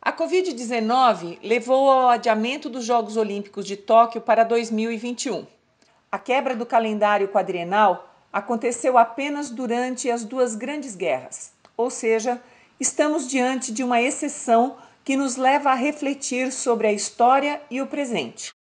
A Covid-19 levou ao adiamento dos Jogos Olímpicos de Tóquio para 2021. A quebra do calendário quadrienal aconteceu apenas durante as duas grandes guerras, ou seja, estamos diante de uma exceção que nos leva a refletir sobre a história e o presente.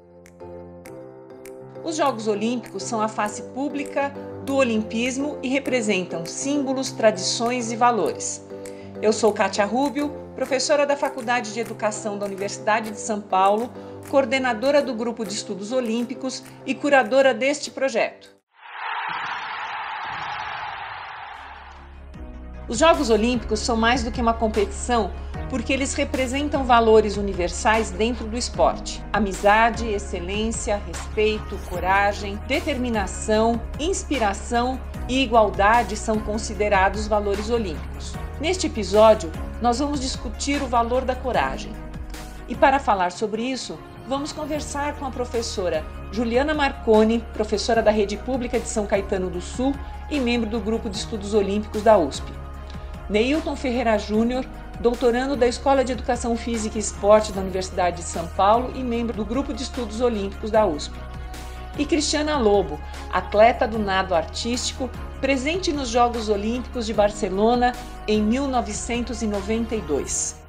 Os Jogos Olímpicos são a face pública do olimpismo e representam símbolos, tradições e valores. Eu sou Kátia Rubio, professora da Faculdade de Educação da Universidade de São Paulo, coordenadora do Grupo de Estudos Olímpicos e curadora deste projeto. Os Jogos Olímpicos são mais do que uma competição porque eles representam valores universais dentro do esporte. Amizade, excelência, respeito, coragem, determinação, inspiração e igualdade são considerados valores olímpicos. Neste episódio, nós vamos discutir o valor da coragem. E para falar sobre isso, vamos conversar com a professora Juliana Marconi, professora da Rede Pública de São Caetano do Sul e membro do Grupo de Estudos Olímpicos da USP. Neilton Ferreira Júnior, doutorando da Escola de Educação Física e Esporte da Universidade de São Paulo e membro do Grupo de Estudos Olímpicos da USP. E Cristiana Lobo, atleta do nado artístico, presente nos Jogos Olímpicos de Barcelona em 1992.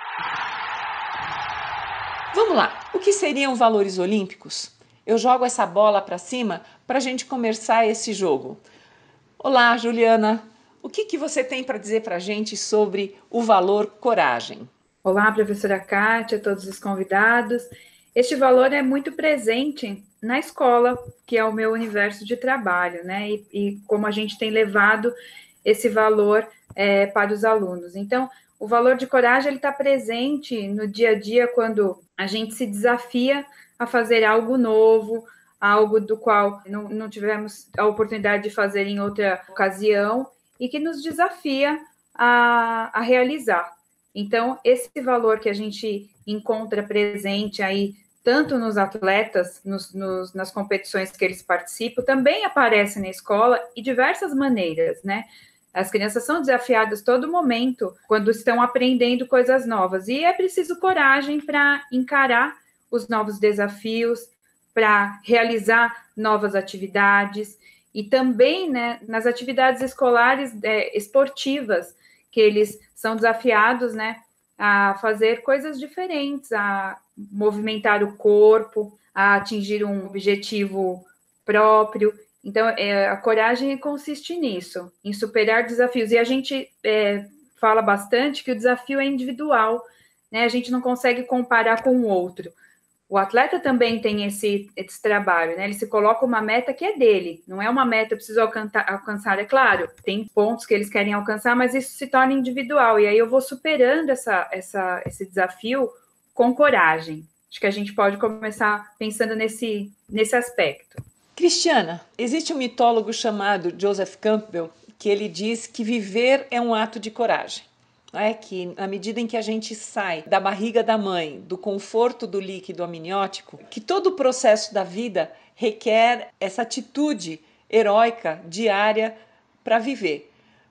Vamos lá, o que seriam valores olímpicos? Eu jogo essa bola para cima para a gente começar esse jogo. Olá, Juliana. O que você tem para dizer para a gente sobre o valor coragem? Olá, professora Kátia, todos os convidados. Este valor é muito presente na escola, que é o meu universo de trabalho, né? E como a gente tem levado esse valor para os alunos. Então, o valor de coragem ele está presente no dia a dia quando a gente se desafia a fazer algo novo, algo do qual não tivemos a oportunidade de fazer em outra ocasião, e que nos desafia a realizar. Então, esse valor que a gente encontra presente aí, tanto nos atletas, nas competições que eles participam, também aparece na escola e diversas maneiras, né? As crianças são desafiadas todo momento quando estão aprendendo coisas novas, e é preciso coragem para encarar os novos desafios, para realizar novas atividades, e também, né, nas atividades escolares esportivas, que eles são desafiados, né, a fazer coisas diferentes, a movimentar o corpo, a atingir um objetivo próprio. Então, a coragem consiste nisso, em superar desafios. E a gente fala bastante que o desafio é individual, né? A gente não consegue comparar com o outro. O atleta também tem esse trabalho, né? Ele se coloca uma meta que é dele, não é uma meta que precisa alcançar, é claro, tem pontos que eles querem alcançar, mas isso se torna individual, e aí eu vou superando esse desafio com coragem. Acho que a gente pode começar pensando nesse aspecto. Cristiana, existe um mitólogo chamado Joseph Campbell que ele diz que viver é um ato de coragem. Que na medida em que a gente sai da barriga da mãe, do conforto do líquido amniótico, que todo o processo da vida requer essa atitude heróica diária para viver.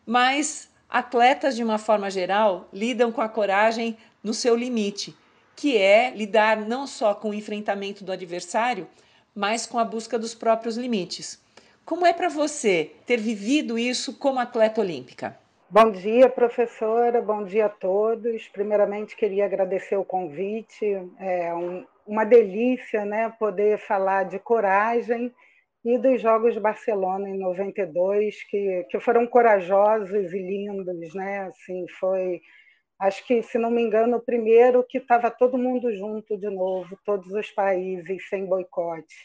Mas atletas, de uma forma geral, lidam com a coragem no seu limite, que é lidar não só com o enfrentamento do adversário, mas com a busca dos próprios limites. Como é para você ter vivido isso como atleta olímpica? Bom dia, professora, bom dia a todos. Primeiramente, queria agradecer o convite. É uma delícia, né, poder falar de coragem e dos Jogos de Barcelona em 92, que foram corajosos e lindos, né? Assim, foi, acho que, se não me engano, o primeiro que estava todo mundo junto de novo, todos os países, sem boicote.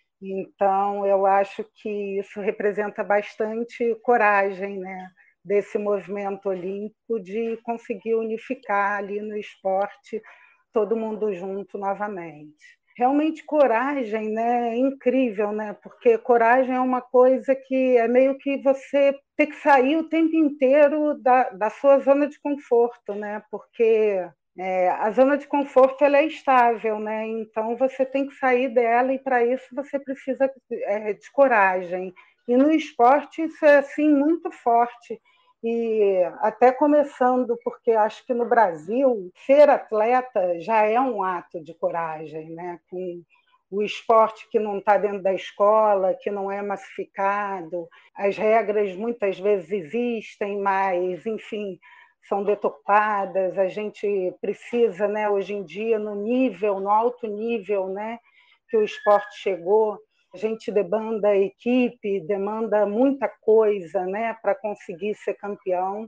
Então, eu acho que isso representa bastante coragem, né, desse movimento olímpico de conseguir unificar ali no esporte todo mundo junto novamente. Realmente coragem, né, é incrível, né, porque coragem é uma coisa que é meio que você ter que sair o tempo inteiro da sua zona de conforto, né, porque a zona de conforto ela é estável, né? Então você tem que sair dela, e para isso você precisa de coragem. E no esporte isso é assim muito forte. E até começando, porque acho que no Brasil, ser atleta já é um ato de coragem, né? Com o esporte que não está dentro da escola, que não é massificado, as regras muitas vezes existem, mas, enfim, são deturpadas. A gente precisa, né, hoje em dia, no alto nível, né, que o esporte chegou, a gente demanda equipe, demanda muita coisa, né, para conseguir ser campeão.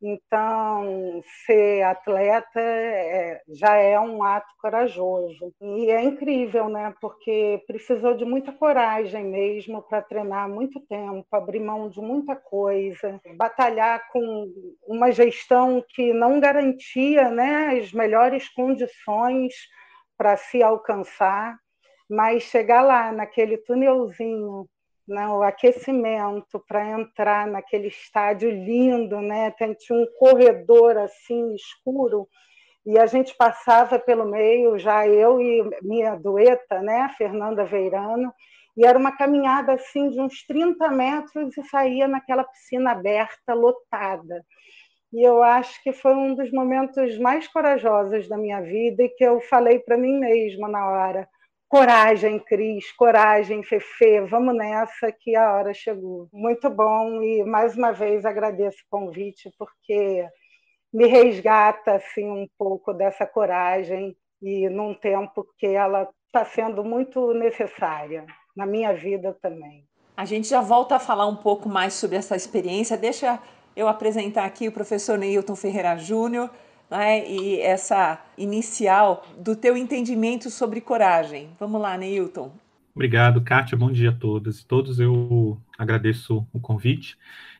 Então, ser atleta já é um ato corajoso. E é incrível, né, porque precisou de muita coragem mesmo para treinar muito tempo, abrir mão de muita coisa, batalhar com uma gestão que não garantia, né, as melhores condições para se alcançar, mas chegar lá naquele túnelzinho, né, o aquecimento para entrar naquele estádio lindo, né, tinha um corredor assim escuro e a gente passava pelo meio, já eu e minha dueta, né, Fernanda Veirano, e era uma caminhada assim de uns 30 metros e saía naquela piscina aberta, lotada. E eu acho que foi um dos momentos mais corajosos da minha vida e que eu falei para mim mesma na hora: coragem, Cris, coragem, Fefe, vamos nessa que a hora chegou. Muito bom e mais uma vez agradeço o convite porque me resgata assim um pouco dessa coragem e num tempo que ela está sendo muito necessária na minha vida também. A gente já volta a falar um pouco mais sobre essa experiência. Deixa eu apresentar aqui o professor Neilton Ferreira Júnior, né, e essa inicial do teu entendimento sobre coragem. Vamos lá, Neilton. Obrigado, Kátia. Bom dia a todas e todos. Eu agradeço o convite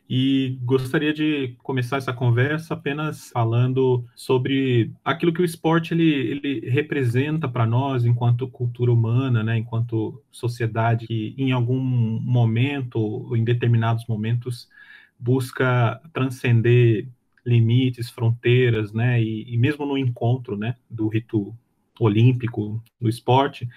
e gostaria de começar essa conversa apenas falando sobre aquilo que o esporte ele representa para nós enquanto cultura humana, né, enquanto sociedade que em algum momento ou em determinados momentos busca transcender limites, fronteiras, né, e mesmo no encontro, né, do rito olímpico, do esporte,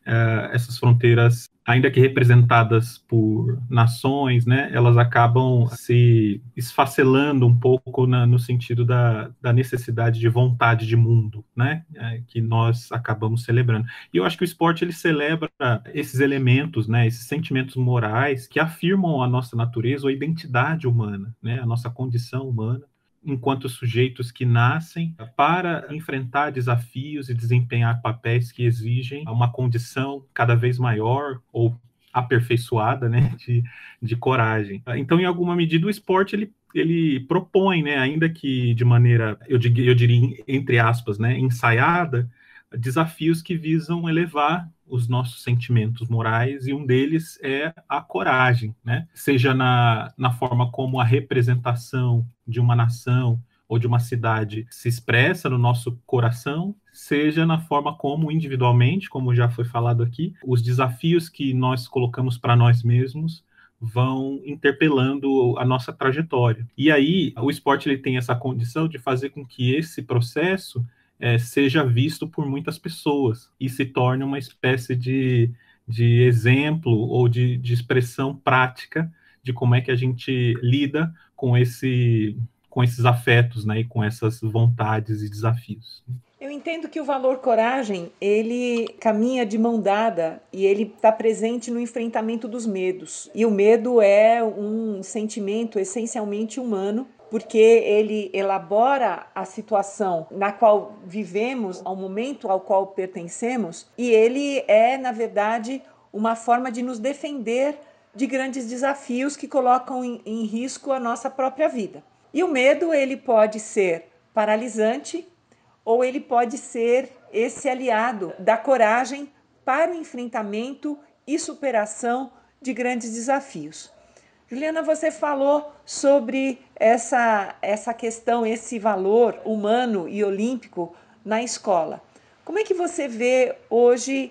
essas fronteiras, ainda que representadas por nações, né, elas acabam se esfacelando um pouco no sentido da necessidade de vontade de mundo, né, que nós acabamos celebrando. E eu acho que o esporte ele celebra esses elementos, né, esses sentimentos morais que afirmam a nossa natureza ou a identidade humana, né, a nossa condição humana, enquanto sujeitos que nascem para enfrentar desafios e desempenhar papéis que exigem uma condição cada vez maior ou aperfeiçoada, né, de coragem. Então, em alguma medida, o esporte ele propõe, né, ainda que de maneira, eu diria entre aspas, né, ensaiada, desafios que visam elevar os nossos sentimentos morais, e um deles é a coragem, né? Seja na forma como a representação de uma nação ou de uma cidade se expressa no nosso coração, seja na forma como individualmente, como já foi falado aqui, os desafios que nós colocamos para nós mesmos vão interpelando a nossa trajetória. E aí, o esporte ele tem essa condição de fazer com que esse processo seja visto por muitas pessoas e se torne uma espécie de exemplo ou de expressão prática de como é que a gente lida com esses afetos, né, e com essas vontades e desafios. Eu entendo que o valor coragem, ele caminha de mão dada e ele está presente no enfrentamento dos medos. E o medo é um sentimento essencialmente humano, porque ele elabora a situação na qual vivemos, ao momento ao qual pertencemos, e ele é, na verdade, uma forma de nos defender de grandes desafios que colocam em risco a nossa própria vida. E o medo, ele pode ser paralisante, ou ele pode ser esse aliado da coragem para o enfrentamento e superação de grandes desafios. Juliana, você falou sobre essa questão, esse valor humano e olímpico na escola. Como é que você vê hoje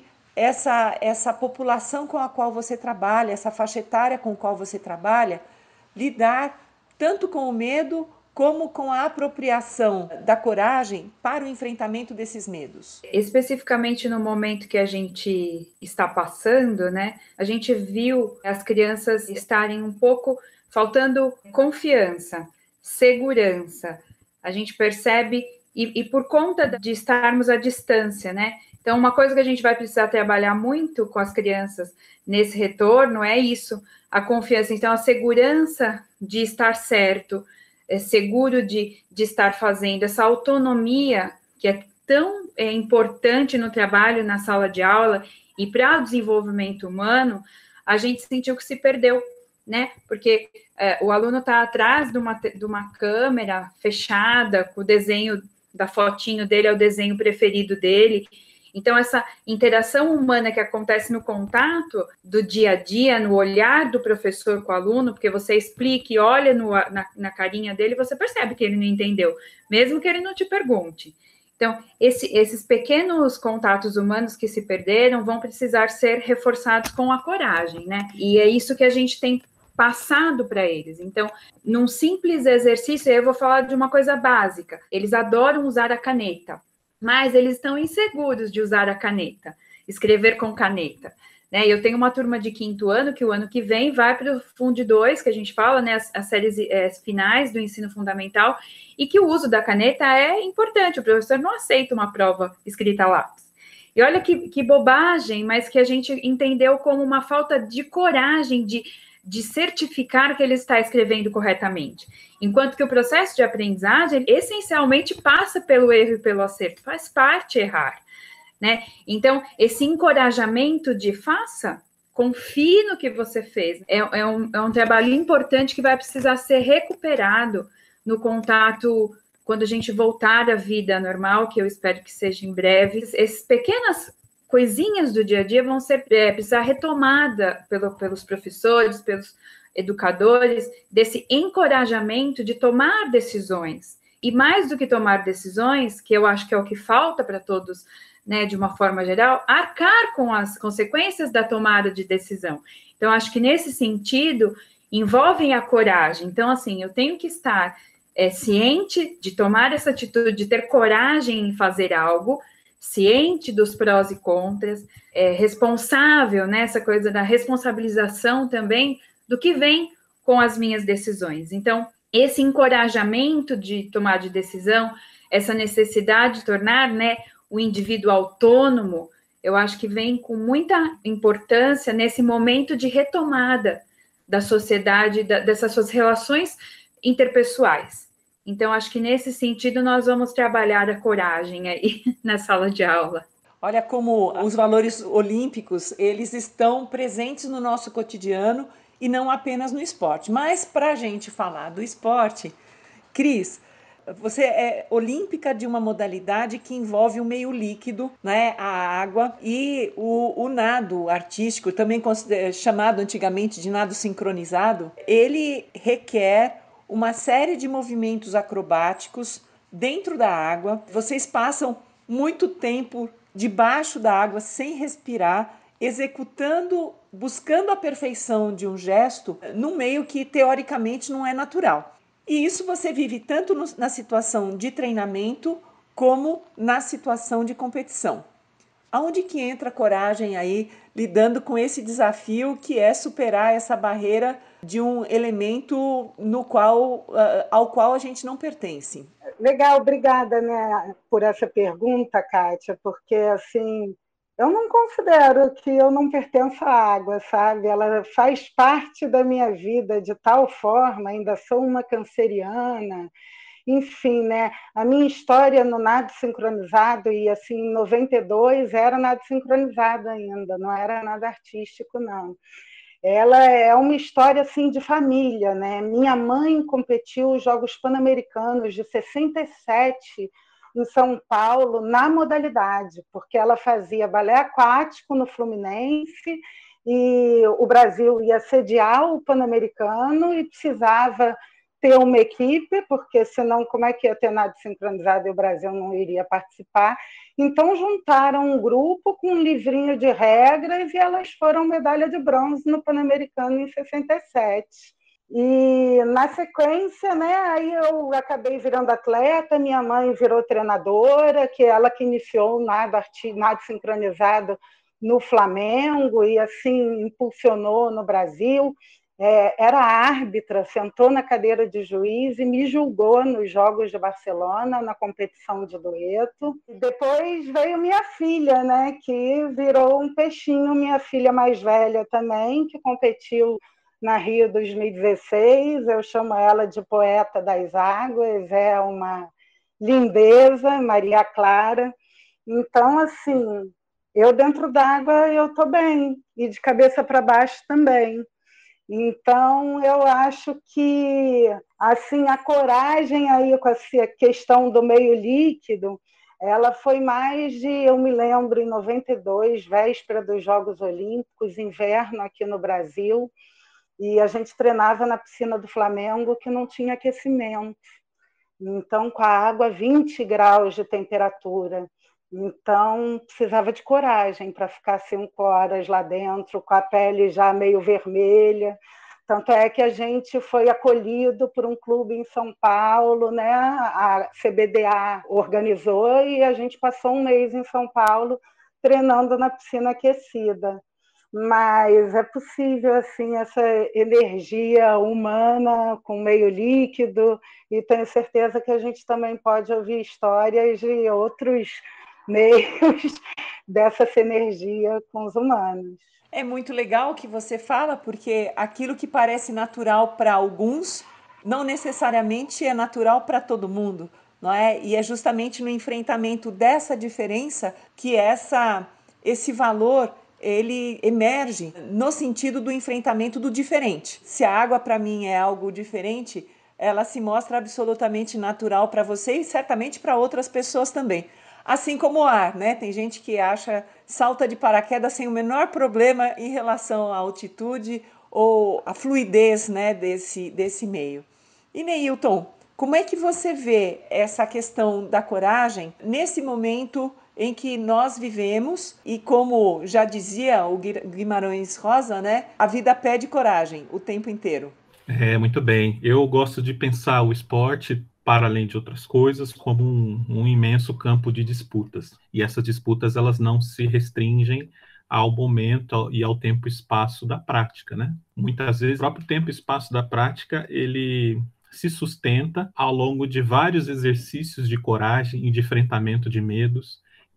essa população com a qual você trabalha, essa faixa etária com a qual você trabalha, lidar tanto com o medo como com a apropriação da coragem para o enfrentamento desses medos? Especificamente no momento que a gente está passando, né, a gente viu as crianças estarem um pouco faltando confiança, segurança. A gente percebe, e por conta de estarmos à distância, né? Então, uma coisa que a gente vai precisar trabalhar muito com as crianças nesse retorno é isso, a confiança. Então, a segurança de estar certo, seguro de estar fazendo, essa autonomia que é tão importante no trabalho, na sala de aula e para o desenvolvimento humano, a gente sentiu que se perdeu, né? Porque o aluno está atrás de uma câmera fechada, com o desenho da fotinho dele, é o desenho preferido dele. Então, essa interação humana que acontece no contato do dia a dia, no olhar do professor com o aluno, porque você explica e olha na carinha dele, você percebe que ele não entendeu, mesmo que ele não te pergunte. Então, esses pequenos contatos humanos que se perderam vão precisar ser reforçados com a coragem, né? E é isso que a gente tem passado para eles. Então, num simples exercício, eu vou falar de uma coisa básica. Eles adoram usar a caneta, mas eles estão inseguros de usar a caneta, escrever com caneta. Né? Eu tenho uma turma de 5º ano, que o ano que vem vai para o Fund 2, que a gente fala, né, as séries finais do ensino fundamental, e que o uso da caneta é importante, o professor não aceita uma prova escrita a lápis. E olha que bobagem, mas que a gente entendeu como uma falta de coragem de certificar que ele está escrevendo corretamente. Enquanto que o processo de aprendizagem, essencialmente, passa pelo erro e pelo acerto, faz parte errar. Né? Então, esse encorajamento de faça, confie no que você fez, é um trabalho importante que vai precisar ser recuperado no contato, quando a gente voltar à vida normal, que eu espero que seja em breve. Essas pequenas coisinhas do dia a dia vão precisar retomada pelos professores, pelos educadores, desse encorajamento de tomar decisões. E mais do que tomar decisões, que eu acho que é o que falta para todos, né, de uma forma geral, arcar com as consequências da tomada de decisão. Então, acho que nesse sentido, envolvem a coragem. Então, assim, eu tenho que estar ciente de tomar essa atitude, de ter coragem em fazer algo, ciente dos prós e contras, responsável, né, essa coisa da responsabilização também do que vem com as minhas decisões. Então, esse encorajamento de tomar de decisão, essa necessidade de tornar, né, o indivíduo autônomo, eu acho que vem com muita importância nesse momento de retomada da sociedade, dessas suas relações interpessoais. Então, acho que nesse sentido nós vamos trabalhar a coragem aí na sala de aula. Olha como os valores olímpicos, eles estão presentes no nosso cotidiano e não apenas no esporte. Mas para a gente falar do esporte, Cris, você é olímpica de uma modalidade que envolve o meio líquido, né, a água, e o nado artístico, também chamado antigamente de nado sincronizado, ele requer uma série de movimentos acrobáticos dentro da água. Vocês passam muito tempo debaixo da água sem respirar, executando, buscando a perfeição de um gesto num meio que teoricamente não é natural. E isso você vive tanto na situação de treinamento como na situação de competição. Aonde que entra a coragem aí, lidando com esse desafio que é superar essa barreira de um elemento ao qual a gente não pertence? Legal, obrigada, né, por essa pergunta, Kátia, porque assim, eu não considero que eu não pertenço à água, sabe? Ela faz parte da minha vida de tal forma, ainda sou uma canceriana, enfim, né? A minha história no nado sincronizado, e assim, em 92 era nado sincronizado ainda, não era nada artístico, não. Ela é uma história assim de família, né? Minha mãe competiu os Jogos Pan-Americanos de 67 em São Paulo na modalidade, porque ela fazia balé aquático no Fluminense e o Brasil ia sediar o Pan-Americano e precisava ter uma equipe, porque senão como é que ia ter nada sincronizado e o Brasil não iria participar? Então juntaram um grupo com um livrinho de regras e elas foram medalha de bronze no Pan-Americano em 67. E na sequência, né, aí eu acabei virando atleta, minha mãe virou treinadora, que ela que iniciou o nado sincronizado no Flamengo e assim impulsionou no Brasil. era árbitra, sentou na cadeira de juiz e me julgou nos Jogos de Barcelona, na competição de dueto. Depois veio minha filha, né, que virou um peixinho, minha filha mais velha também, que competiu na Rio 2016. Eu chamo ela de poeta das águas, é uma lindeza, Maria Clara. Então, assim, eu dentro d'água eu estou bem, e de cabeça para baixo também. Então, eu acho que assim, a coragem aí com essa questão do meio líquido, ela foi mais de, eu me lembro, em 92, véspera dos Jogos Olímpicos, inverno aqui no Brasil, e a gente treinava na piscina do Flamengo, que não tinha aquecimento. Então, com a água 20 graus de temperatura. Então, precisava de coragem para ficar 5 horas lá dentro, com a pele já meio vermelha. Tanto é que a gente foi acolhido por um clube em São Paulo, né? A CBDA organizou, e a gente passou um mês em São Paulo treinando na piscina aquecida. Mas é possível, assim, essa energia humana com meio líquido, e tenho certeza que a gente também pode ouvir histórias de outros meios dessa sinergia com os humanos. É muito legal o que você fala, porque aquilo que parece natural para alguns não necessariamente é natural para todo mundo, não é? E é justamente no enfrentamento dessa diferença que esse valor ele emerge no sentido do enfrentamento do diferente. Se a água para mim é algo diferente, ela se mostra absolutamente natural para você e certamente para outras pessoas também. Assim como o ar, né? Tem gente que salta de paraquedas sem o menor problema em relação à altitude ou à fluidez, né, desse meio. E Neilton, como é que você vê essa questão da coragem nesse momento em que nós vivemos e, como já dizia o Guimarães Rosa, né, a vida pede coragem o tempo inteiro? Muito bem. Eu gosto de pensar o esporte, para além de outras coisas, como um imenso campo de disputas. E essas disputas, elas não se restringem ao momento e ao tempo e espaço da prática, né? Muitas vezes, o próprio tempo e espaço da prática, ele se sustenta ao longo de vários exercícios de coragem e de enfrentamento de medos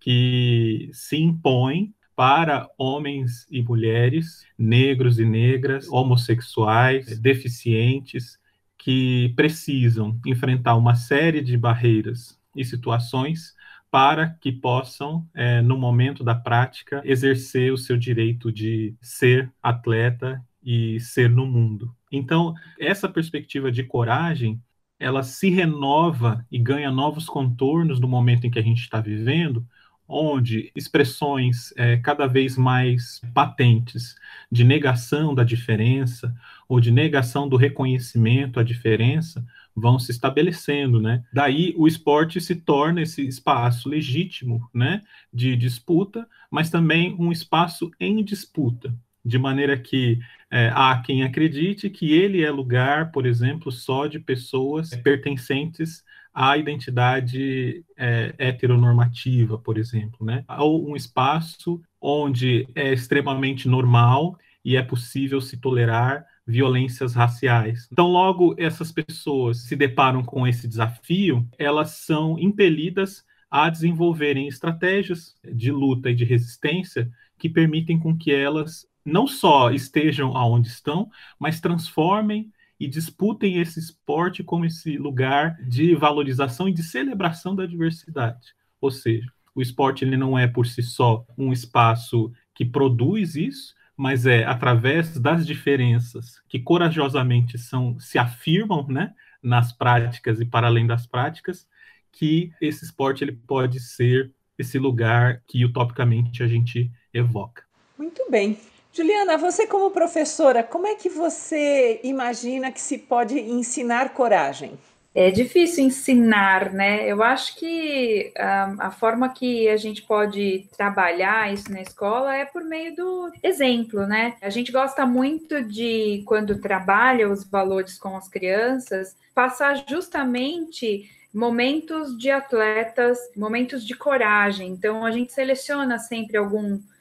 que se impõem para homens e mulheres, negros e negras, homossexuais, deficientes, que precisam enfrentar uma série de barreiras e situações para que possam, no momento da prática, exercer o seu direito de ser atleta e ser no mundo. Então, essa perspectiva de coragem, ela se renova e ganha novos contornos no momento em que a gente está vivendo, onde expressões cada vez mais patentes de negação da diferença ou de negação do reconhecimento à diferença vão se estabelecendo, né? Daí o esporte se torna esse espaço legítimo, né, de disputa, mas também um espaço em disputa, de maneira que há quem acredite que ele é lugar, por exemplo, só de pessoas pertencentes à identidade heteronormativa, por exemplo, né? Ou um espaço onde é extremamente normal e é possível se tolerar violências raciais. Então, logo essas pessoas se deparam com esse desafio, elas são impelidas a desenvolverem estratégias de luta e de resistência que permitem com que elas não só estejam aonde estão, mas transformem e disputem esse esporte como esse lugar de valorização e de celebração da diversidade. Ou seja, o esporte ele não é por si só um espaço que produz isso, mas é através das diferenças que corajosamente se afirmam, né, nas práticas e para além das práticas, que esse esporte ele pode ser esse lugar que utopicamente a gente evoca. Muito bem. Juliana, você como professora, como é que você imagina que se pode ensinar coragem? É difícil ensinar, né? Eu acho que a forma que a gente pode trabalhar isso na escola é por meio do exemplo, né? A gente gosta muito de, quando trabalha os valores com as crianças, passar justamente momentos de atletas, momentos de coragem. Então, a gente seleciona sempre algum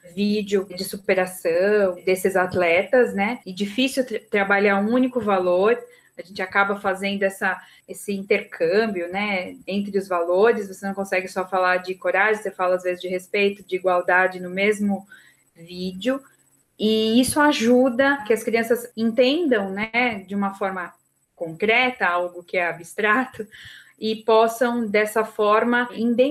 vídeo de superação desses atletas, né? E difícil trabalhar um único valor. A gente acaba fazendo esse intercâmbio, né, entre os valores. Você não consegue só falar de coragem, você fala às vezes de respeito, de igualdade no mesmo vídeo. E isso ajuda que as crianças entendam, né, de uma forma concreta, algo que é abstrato, e possam, dessa forma,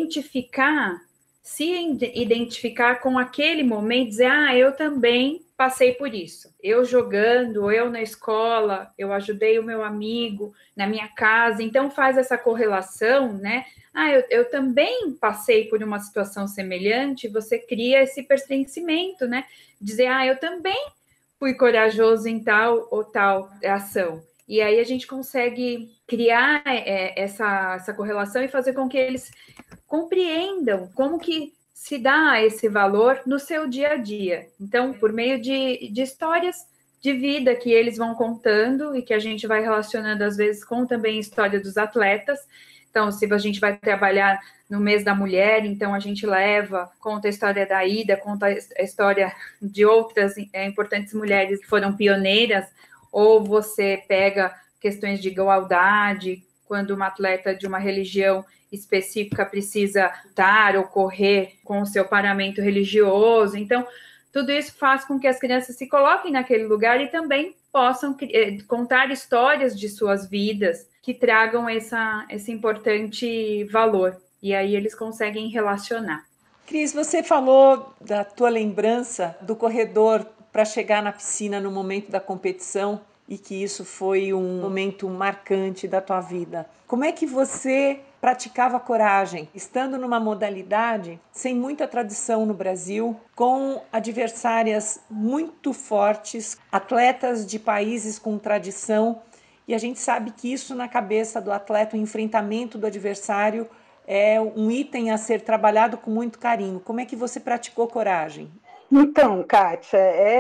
se identificar com aquele momento, dizer, eu também passei por isso. Eu jogando, eu na escola, eu ajudei o meu amigo na minha casa, então faz essa correlação, né? Eu também passei por uma situação semelhante, você cria esse pertencimento, né? Dizer, eu também fui corajoso em tal ou tal ação. E aí a gente consegue criar essa correlação e fazer com que eles compreendam como que se dá esse valor no seu dia a dia. Então, por meio de histórias de vida que eles vão contando e que a gente vai relacionando, às vezes, com também a história dos atletas. Então, se a gente vai trabalhar no mês da mulher, então a gente conta a história da Ida, conta a história de outras importantes mulheres que foram pioneiras, ou você pega questões de igualdade, quando uma atleta de uma religião específica precisa lutar ou correr com o seu paramento religioso. Então, tudo isso faz com que as crianças se coloquem naquele lugar e também possam contar histórias de suas vidas que tragam esse importante valor. E aí eles conseguem relacionar. Cris, você falou da tua lembrança do corredor para chegar na piscina no momento da competição e que isso foi um momento marcante da tua vida. Como é que você praticava coragem, estando numa modalidade sem muita tradição no Brasil, com adversárias muito fortes, atletas de países com tradição, e a gente sabe que isso na cabeça do atleta, o enfrentamento do adversário, é um item a ser trabalhado com muito carinho. Como é que você praticou coragem? Então, Kátia,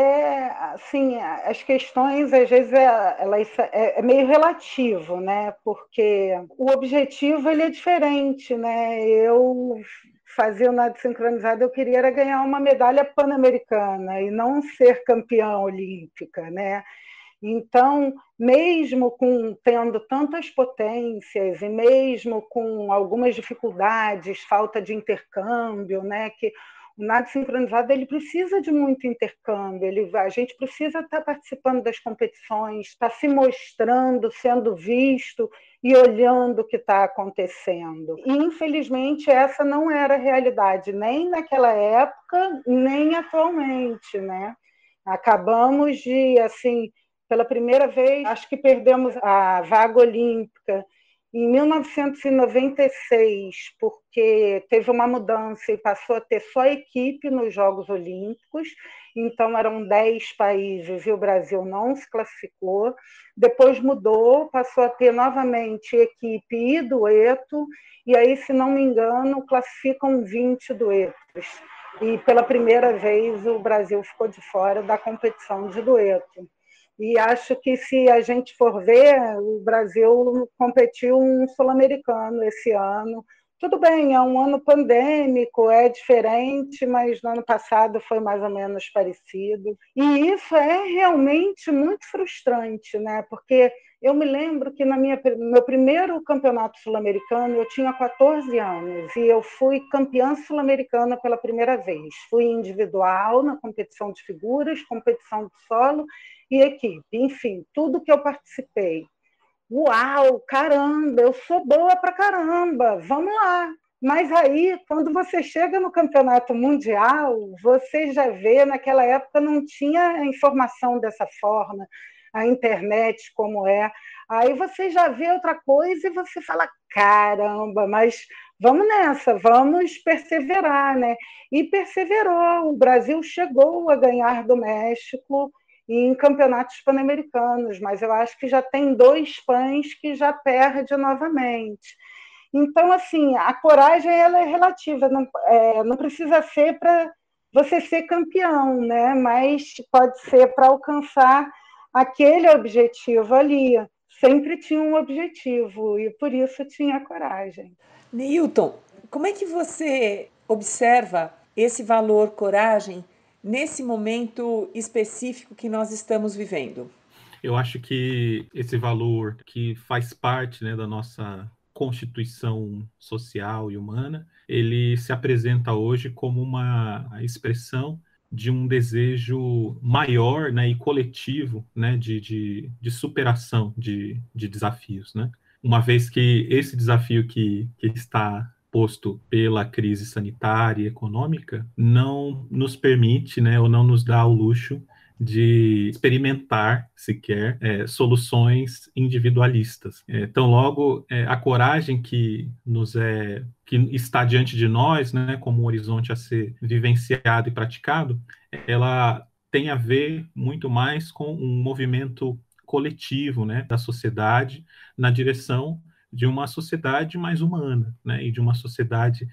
assim, as questões, às vezes, elas é meio relativo, né? Porque o objetivo, ele é diferente, né? Eu fazia o nado sincronizado, eu queria era ganhar uma medalha pan-americana e não ser campeã olímpica, né? Então, mesmo tendo tantas potências e mesmo com algumas dificuldades, falta de intercâmbio, né, que o nado sincronizado ele precisa de muito intercâmbio, a gente precisa estar participando das competições, estar se mostrando, sendo visto e olhando o que está acontecendo. E, infelizmente, essa não era a realidade, nem naquela época, nem atualmente, né? Acabamos de, assim, pela primeira vez, acho que perdemos a vaga olímpica em 1996, porque teve uma mudança e passou a ter só equipe nos Jogos Olímpicos, então eram 10 países e o Brasil não se classificou. Depois mudou, passou a ter novamente equipe e dueto, e aí, se não me engano, classificam 20 duetos. E pela primeira vez o Brasil ficou de fora da competição de dueto. E acho que, se a gente for ver, o Brasil competiu um sul-americano esse ano. Tudo bem, é um ano pandêmico, é diferente, mas no ano passado foi mais ou menos parecido. E isso é realmente muito frustrante, né? Porque eu me lembro que no meu primeiro campeonato sul-americano eu tinha 14 anos e eu fui campeã sul-americana pela primeira vez. Fui individual na competição de figuras, competição de solo e equipe, enfim, tudo que eu participei. Uau, caramba, eu sou boa pra caramba, vamos lá. Mas aí, quando você chega no campeonato mundial, você já vê, naquela época não tinha informação dessa forma, a internet como é. Aí você já vê outra coisa e você fala, caramba, mas vamos nessa, vamos perseverar, né? E perseverou, o Brasil chegou a ganhar do México em campeonatos pan-americanos, mas eu acho que já tem 2 pães que já perde novamente. Então, assim, a coragem ela é relativa, não precisa ser para você ser campeão, né? Mas pode ser para alcançar aquele objetivo ali. Sempre tinha um objetivo e por isso tinha coragem. Neilton, como é que você observa esse valor coragem nesse momento específico que nós estamos vivendo? Eu acho que esse valor que faz parte, né, da nossa constituição social e humana, ele se apresenta hoje como uma expressão de um desejo maior, né, e coletivo, né, de superação de desafios, né? Uma vez que esse desafio que está posto pela crise sanitária e econômica não nos permite, né, ou não nos dá o luxo de experimentar sequer soluções individualistas. Tão logo a coragem que está diante de nós, né, como um horizonte a ser vivenciado e praticado, ela tem a ver muito mais com um movimento coletivo, né, da sociedade na direção de uma sociedade mais humana, né, e de uma sociedade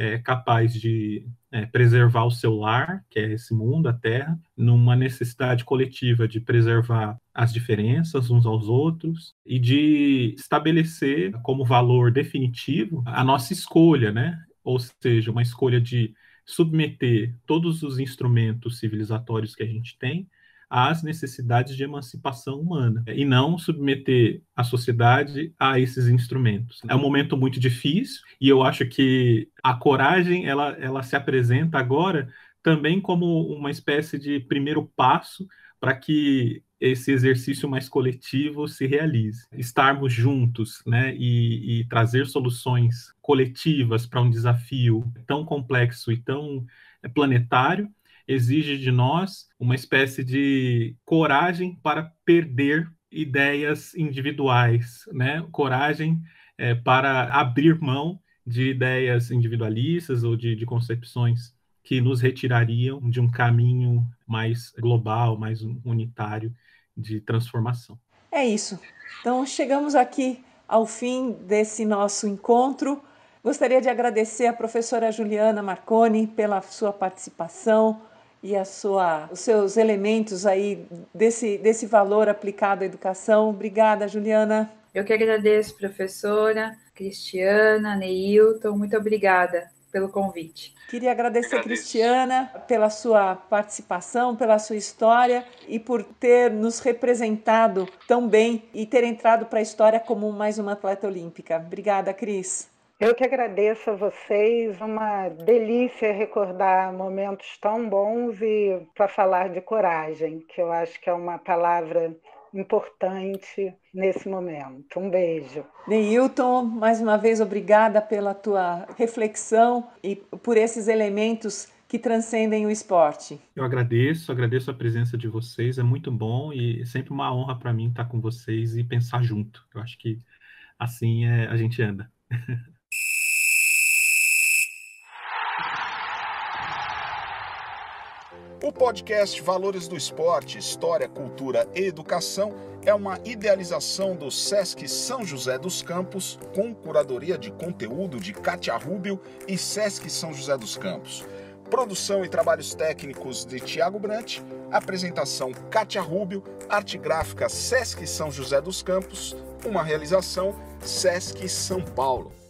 capaz de preservar o seu lar, que é esse mundo, a Terra, numa necessidade coletiva de preservar as diferenças uns aos outros e de estabelecer como valor definitivo a nossa escolha, né? Ou seja, uma escolha de submeter todos os instrumentos civilizatórios que a gente tem às necessidades de emancipação humana e não submeter a sociedade a esses instrumentos. É um momento muito difícil e eu acho que a coragem ela se apresenta agora também como uma espécie de primeiro passo para que esse exercício mais coletivo se realize. Estarmos juntos, né, e trazer soluções coletivas para um desafio tão complexo e tão planetário exige de nós uma espécie de coragem para perder ideias individuais, né? Coragem para abrir mão de ideias individualistas ou de concepções que nos retirariam de um caminho mais global, mais unitário de transformação. É isso. Então, chegamos aqui ao fim desse nosso encontro. Gostaria de agradecer à professora Juliana Marconi pela sua participação e os seus elementos aí desse valor aplicado à educação. Obrigada, Juliana. Eu que agradeço, professora Cristiana, Neilton, muito obrigada pelo convite. Queria agradecer, Cristiana, pela sua participação, pela sua história e por ter nos representado tão bem e ter entrado para a história como mais uma atleta olímpica. Obrigada, Cris. Eu que agradeço a vocês, uma delícia recordar momentos tão bons e para falar de coragem, que eu acho que é uma palavra importante nesse momento. Um beijo. Neilton, mais uma vez obrigada pela tua reflexão e por esses elementos que transcendem o esporte. Eu agradeço a presença de vocês, é muito bom e é sempre uma honra para mim estar com vocês e pensar junto. Eu acho que assim a gente anda. O podcast Valores do Esporte, História, Cultura e Educação é uma idealização do Sesc São José dos Campos, com curadoria de conteúdo de Kátia Rubio e Sesc São José dos Campos. Produção e trabalhos técnicos de Tiago Brant, apresentação Kátia Rubio, arte gráfica Sesc São José dos Campos, uma realização Sesc São Paulo.